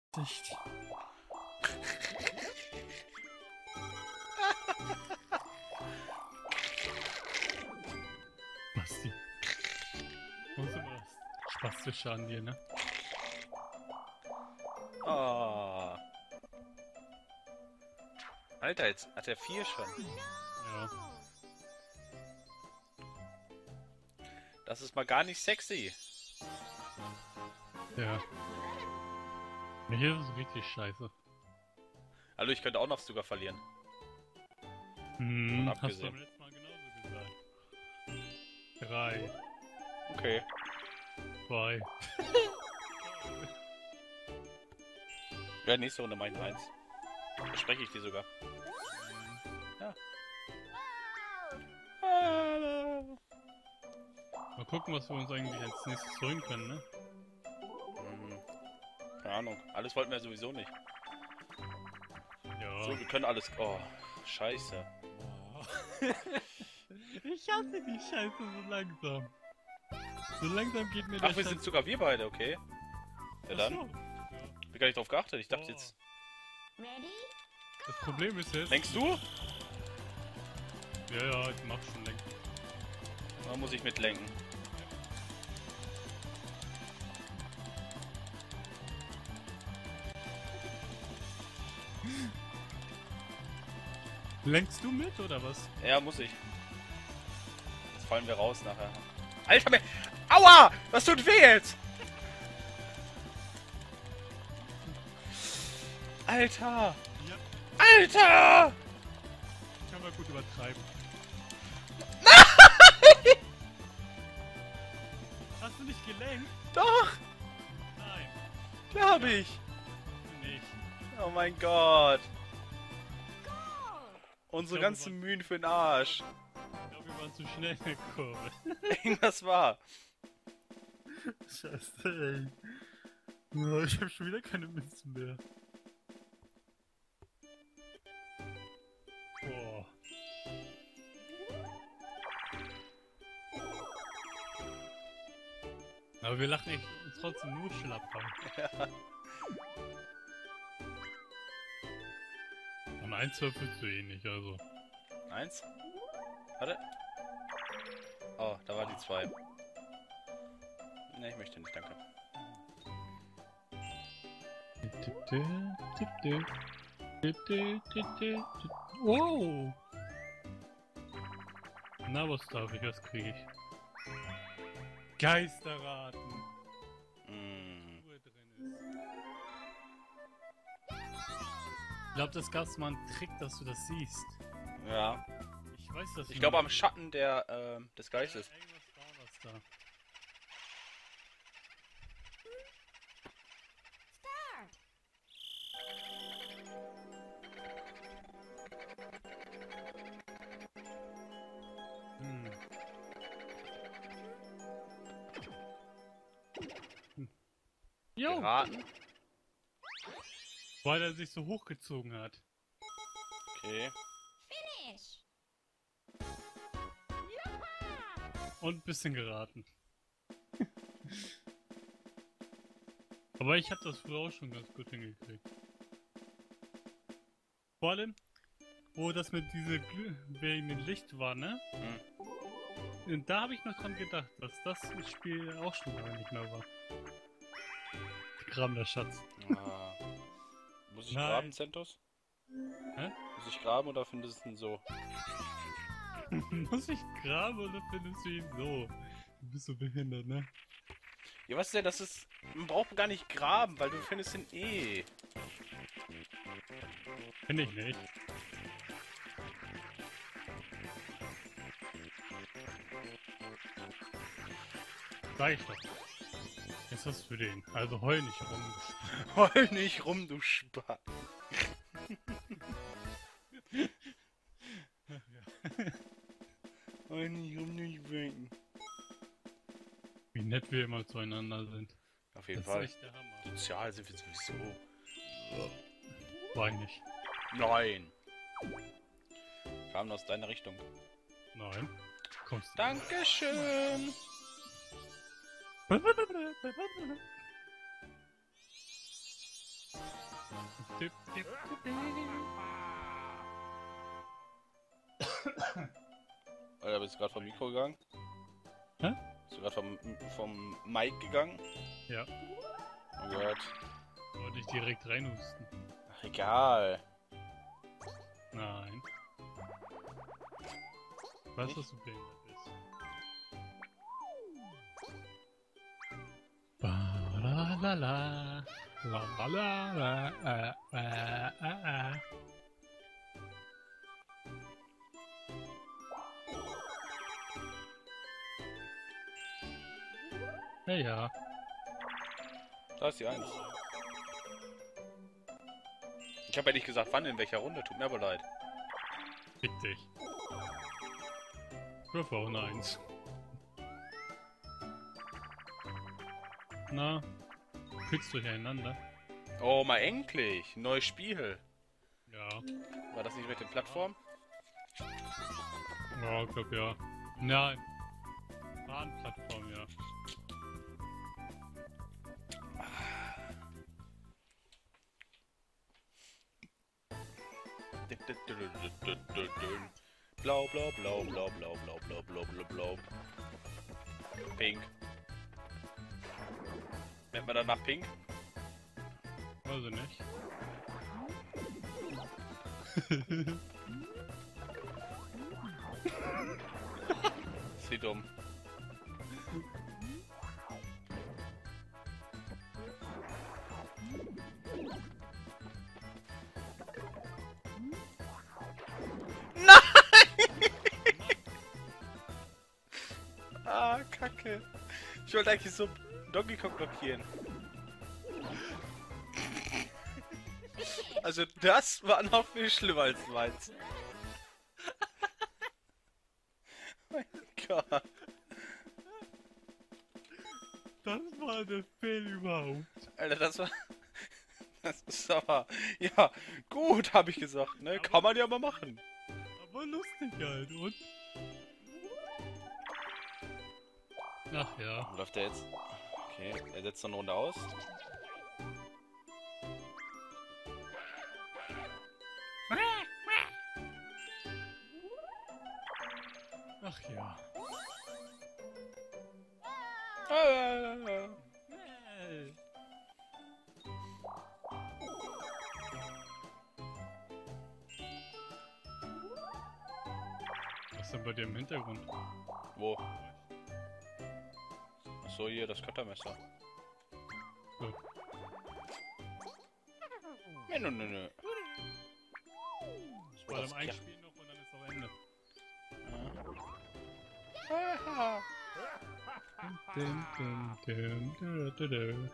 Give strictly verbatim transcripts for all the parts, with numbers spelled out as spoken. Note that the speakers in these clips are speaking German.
Nicht. Basti. Wo ist immer das Spastische an dir, ne? Oh. Alter, jetzt hat er vier schon. Ja. Das ist mal gar nicht sexy. Ja. Hier ist es richtig scheiße. Hallo, ich könnte auch noch sogar verlieren. Hm, hast du abgesehen. beim letzten Mal genauso gesagt. Drei, Okay. zwei. Ja, nächste Runde mein eins. Verspreche ich dir sogar. Ja. Mal gucken, was wir uns eigentlich als nächstes holen können, ne? Hm. Keine Ahnung. Alles wollten wir sowieso nicht. Ja. So, wir können alles... Oh, scheiße. Oh. Ich hasse die Scheiße so langsam. So langsam geht mir der Ach, wir Scheiß- sind sogar wir beide, okay. Ja Ach dann. so. Ich hab gar nicht drauf geachtet. Ich dachte Oh. jetzt... Das Problem ist jetzt... Lenkst du? Ja, ja, ich mach schon lenken. Da muss ich mitlenken. Lenkst du mit, oder was? Ja, muss ich. Jetzt fallen wir raus nachher. Alter, mir... Aua! Was tut weh jetzt? Alter! Ja. Alter! Kann man gut übertreiben. Hast du nicht gelenkt? Doch! Nein. Klar hab ich! Nicht. Oh mein Gott! Unsere Ich glaub, ganzen wir Mühen für den Arsch. Ich glaube, wir waren zu schnell in der Kurve. Irgendwas war. Scheiße, ey. Ja, ich hab schon wieder keine Münzen mehr. Boah. Aber wir lachen echt uns trotzdem nur schlapp an. Ja. Und eins würfelst du eh nicht, also. Eins? Warte. Oh, da war die zwei. Ne, ich möchte nicht, danke. Wow! Na, was darf ich? Was krieg ich? Geisterraten! Mm. Ruhe drin ist. Ich glaube, das gab's mal einen Trick, dass du das siehst. Ja. Ich weiß das Ich glaube am Schatten der, ähm, des Geistes. Ja, irgendwas war das da. Hm. Hm. Jo, Geraten. weil er sich so hochgezogen hat. Okay. Und ein bisschen geraten. Aber ich habe das früher auch schon ganz gut hingekriegt. Vor allem, wo das mit diese Glüh wegen dem Licht war, ne? Hm. Und da habe ich noch dran gedacht, dass das Spiel auch schon lange nicht mehr war. Kram der Schatz. Ah. Muss ich Nein. graben, Centos? Hä? Muss ich graben oder findest du ihn so? Muss ich graben oder findest du ihn so? Du bist so behindert, ne? Ja, was ist denn? Das ist... Man braucht gar nicht graben, weil du findest ihn eh. Finde ich nicht. Sag ich doch. Jetzt hast du den. Also heul nicht rum. Heul nicht rum, du Spaß. Heul nicht rum, nicht winken. Wie nett wir immer zueinander sind. Auf jeden Das Fall. ist echt der Hammer. Sozial sind wir sowieso. War ich nicht. Nein. Kam aus deiner Richtung. Nein. Kommst du. Dankeschön. Tipp, tipp, tipp. Alter, bist du gerade vom Mikro gegangen? Hä? Bist du gerade vom, vom Mic gegangen? Ja. Oh Gott. Wollte ich direkt reinhusten. Ach, egal. Nein. Was, Nicht? dass du behindert bist. Ba la la la. La la la la äh, äh, äh, äh. Ja, ja. Da ist die eins. Ich habe ja nicht gesagt, wann, in welcher Runde. Tut mir aber leid. Fick dich. Wirf auch eine Eins. Na, kützt durcheinander. Oh, mal endlich. Ein neues Spiel. Ja. War das nicht mit den Plattformen? Ja, ich glaub ja. Nein. Bahnplattform, ja. Blau, blau, blau, blau, blau, blau, blau, blau, blau, blau. Pink. Nennt man danach Pink? Weiß ich nicht. Ist wie dumm. Ah, Kacke. Ich wollte eigentlich so Donkey Kong blockieren. Also das war noch viel schlimmer als meins. Mein Gott. Das war der Fail überhaupt. Alter, das war... Das ist aber... Ja, gut, habe ich gesagt, ne? Kann man ja mal machen. Aber lustig halt, und? Ach ja. Wo läuft der jetzt? Okay, er setzt dann eine Runde aus. Ach ja. Ah. Was ist denn bei dir im Hintergrund? Wo? Achso, hier, das Cuttermesser. So. Nö, nö, nö, nö. Ich war am Einspielen noch und dann ist auch Ende. Ah. Dum, dum, dum, dum, dum, dum.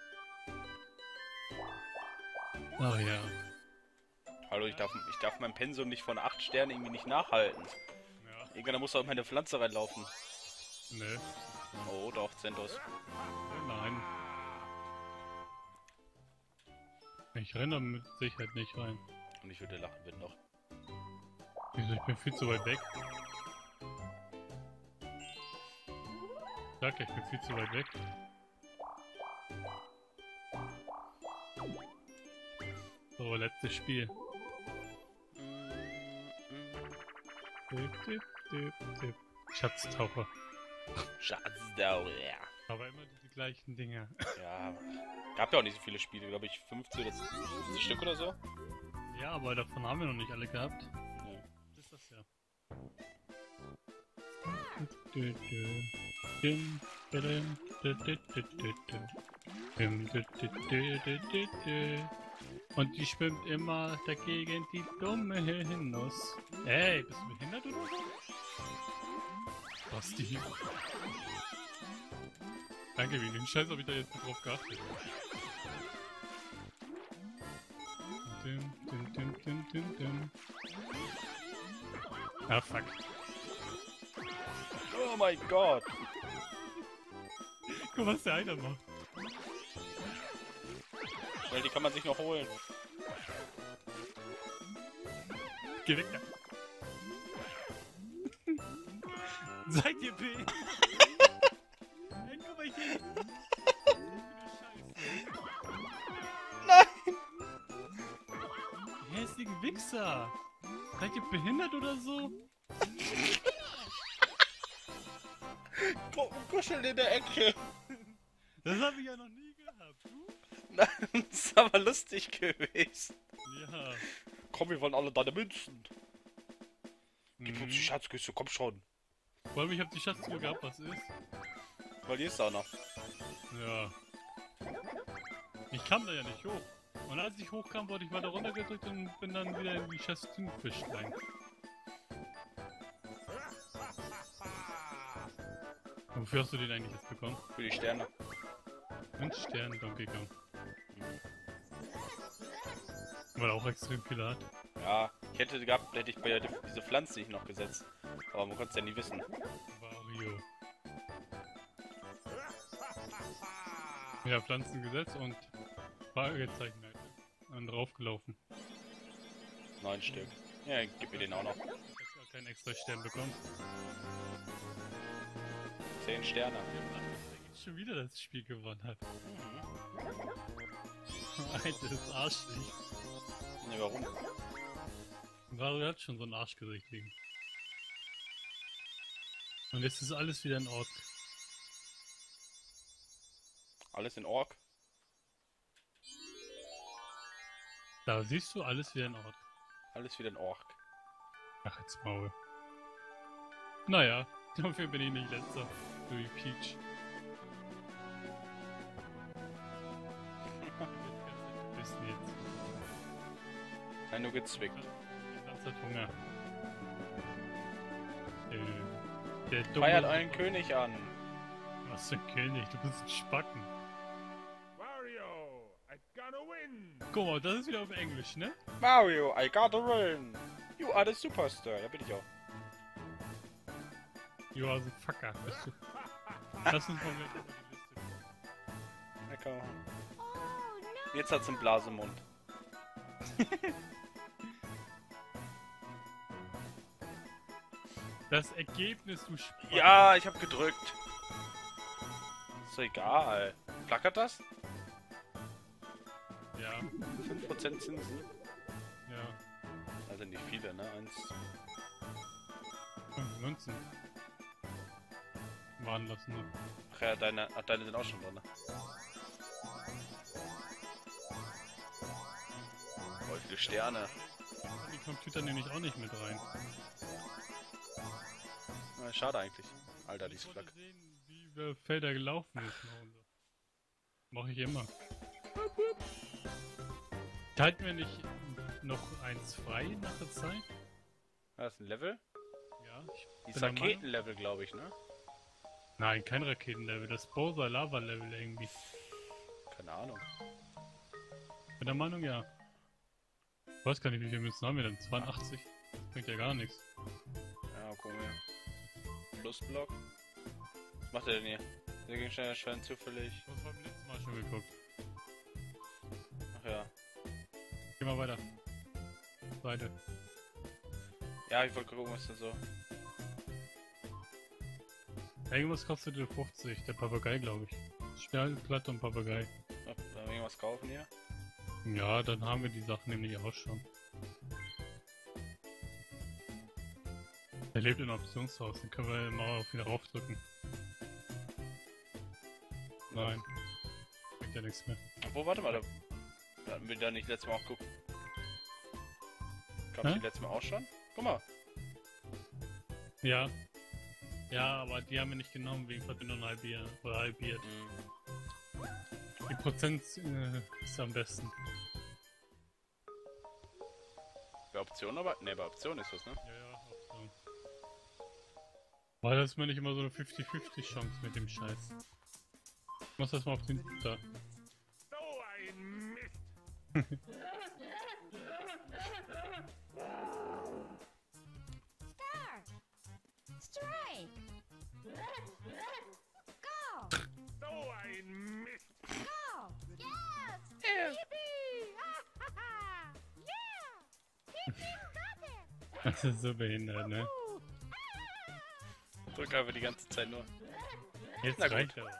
Ach ja. Hallo, ich darf, ich darf mein Pensum nicht von acht Sternen irgendwie nicht nachhalten. Ja. Irgendwann muss auch in meine Pflanze reinlaufen. Nö. Oh, doch, Zentos. Nein. Ich renne da mit Sicherheit nicht rein. Und ich würde lachen, wenn doch. Wieso? Ich bin viel zu weit weg. Sag ja, ich bin viel zu weit weg. So, letztes Spiel. Tipp, tipp, tipp, tipp. Schatztaucher. Schatzdauer. Aber immer die gleichen Dinge. Ja, gab ja auch nicht so viele Spiele, glaube ich, fünfzehn oder fünfzig Stück oder so. Ja, aber davon haben wir noch nicht alle gehabt. Nee. Das ist das ja. Du, du, dim, didim, du, du, du, du, du. Dim, du, du, du, du, du, du. Und die schwimmt immer dagegen, die dumme Nuss. Ey, bist du behindert oder so? Was die? Danke, wie den Scheiß hab ich da jetzt nicht drauf geachtet. Dim, dim, dim, dim, dim, dim. Ah, fuck. Oh mein Gott. Guck, was der eine macht. Schnell, die kann man sich noch holen. Geh weg da. Seid ihr B? Hey, guck mal hier. Nein! hässlichen Wichser! Seid ihr behindert oder so? Kuscheln in der Ecke. Das habe ich ja noch nie gehabt. Du? Nein, das ist aber lustig gewesen. Ja. Komm, wir wollen alle deine Münzen. Gib Mhm. uns die Schatzküsse, komm schon. Vor allem, ich habe die Schatztür gehabt, was ist? Weil hier ist auch noch. Ja. Ich kam da ja nicht hoch. Und als ich hochkam, wurde ich weiter runtergedrückt und bin dann wieder in die Schatztür gefischt rein. Wofür hast du den eigentlich jetzt bekommen? Für die Sterne. Ein Stern Donkey Kong. Weil er auch extrem viele hat. Ja, ich hätte gehabt, hätte ich bei ja diese Pflanze nicht noch gesetzt. Aber man konnte es ja nie wissen. Wario. Ja, Pflanzen gesetzt und Fragezeichen halt. Und draufgelaufen. Neun Stück. Ja, gib mir den auch noch. Ich hab gar keinen extra Stern bekommen. Zehn Sterne. Schon wieder das Spiel gewonnen hat. Mhm. Altes Arschlicht. Ne, warum? Wario hat schon so ein Arschgesicht liegen. Und jetzt ist alles wieder in Ordnung. Alles in Ork? Da siehst du alles wieder in Ordnung. Alles wieder in Ork. Ach, jetzt Maul. Naja, dafür bin ich nicht letzter. So wie Peach. Du bist jetzt. Nein, nur gezwickt. Die ganze Zeit Hunger. Äh, der dumme... Feiert euren König an. Was für ein König? Du bist ein Spacken. Wario, I gotta win. Guck mal, das ist wieder auf Englisch, ne? Mario, I gotta win. You are the superstar. Ja, bin ich auch. You are the fucker, bist du. Lass uns mal mit über die Liste gehen. Na komm. Jetzt hat's einen Blasemund. Das Ergebnis, du Spacken. Ja, ich hab gedrückt. Ist doch egal. Flackert das? Ja, fünf Prozent Zinsen. ja. Also nicht viele, ne? Eins. fünf Münzen. Waren lassen, ne? Ach ja, deine, ach, deine sind auch schon drin. Voll viele Sterne. Die Computer nehme ich auch nicht mit rein. Na, schade eigentlich. Alter, die Ich ist wollte flack. sehen, wie über Felder gelaufen ist. Mache ich immer. Halten wir nicht noch eins frei nach der Zeit? Das ist ein Level? Ja, ich Die bin der Meinung- Raketenlevel, glaube ich, ne? Nein, kein Raketenlevel, das Bowser Lava Level irgendwie. Keine Ahnung. Bin der Meinung, ja. Ich weiß gar nicht, wie viele Münzen haben wir denn? zweiundachtzig? Das bringt ja gar nichts. Ja, gucken wir. Plusblock. Was macht er denn hier? Der Gegenstand erscheint zufällig. Ich habe beim letzten Mal schon geguckt. Ach ja. Geh mal weiter. Seite. Ja, ich wollte gucken, was da so. Irgendwas kostet der fünfzig, der Papagei, glaube ich. Stahlplatte und Papagei. Ob wir irgendwas kaufen hier? Ja, dann haben wir die Sachen nämlich auch schon. Er lebt in einem Optionshaus, dann können wir mal auf ihn raufdrücken. Nein. Bringt ja nichts mehr. Obwohl, warte mal, da, da hatten wir da nicht letztes Mal auch geguckt. Gab's Hä? die letztes Mal auch schon? Guck mal. Ja. Ja, aber die haben wir nicht genommen wegen Verbindung halbiert oder halbiert. Mhm. Die Prozent äh, ist am besten. Bei Option aber? Ne, bei Option ist das, ne? Ja, ja, auch so. Weil das ist mir nicht immer so eine fünfzig fünfzig Chance mit dem Scheiß. Ich muss das mal auf den da. So ein Mist. Start! Strike! Go! So ein Mist. Go! Yes! Yippee! Yeah! Yippee, got it! Das ist so behindert, ne? Ooh. Drück einfach die ganze Zeit nur. Jetzt Na gut. reicht aber.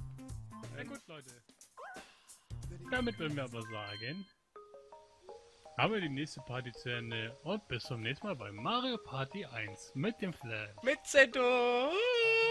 Na gut, Leute. Damit würden wir aber sagen, Haben wir die nächste Party zu Ende und bis zum nächsten Mal bei Mario Party eins mit dem Flash. Mit Zento!